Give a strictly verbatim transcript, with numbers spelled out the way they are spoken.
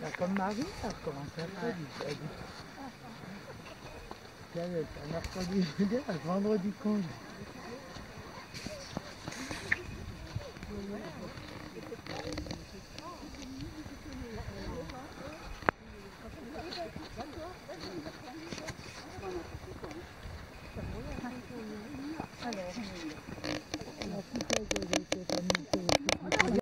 Pas comme Marie, ça commence mercredi. Elle dit. Elle est un mercredi, je veux dire, un vendredi congé.